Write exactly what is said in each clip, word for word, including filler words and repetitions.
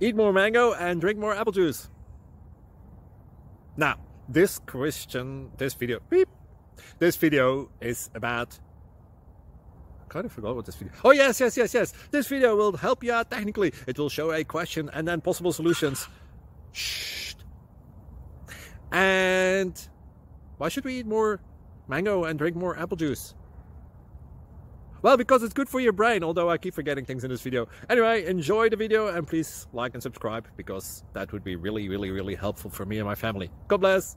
Eat more mango and drink more apple juice. Now, this question, this video, beep, this video is about, I kind of forgot what this video, oh yes, yes, yes, yes. This video will help you out technically. It will show a question and then possible solutions. Shh. And why should we eat more mango and drink more apple juice? Well, because it's good for your brain, although I keep forgetting things in this video. Anyway, enjoy the video and please like and subscribe, because that would be really, really, really helpful for me and my family. God bless!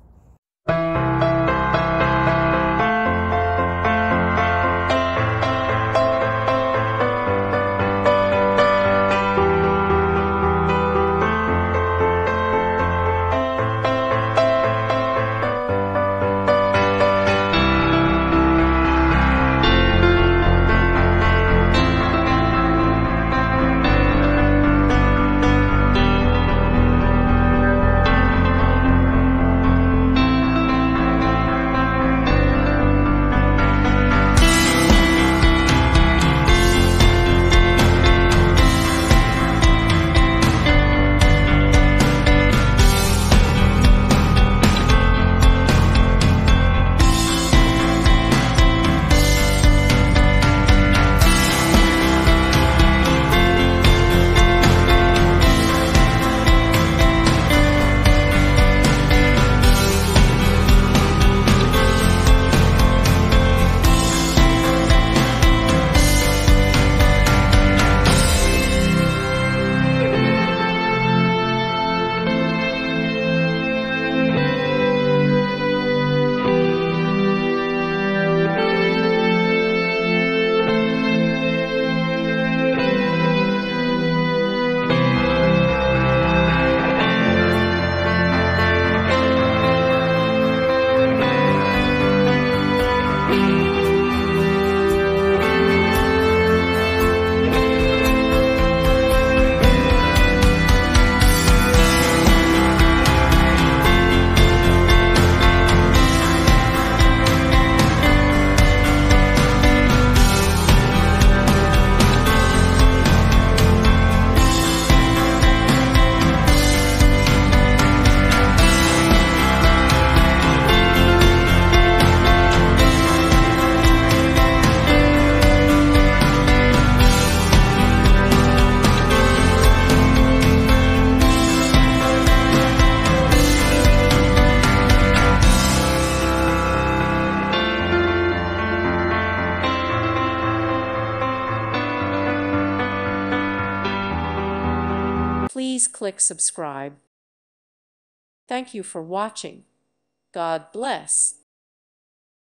Please click subscribe. Thank you for watching. God bless.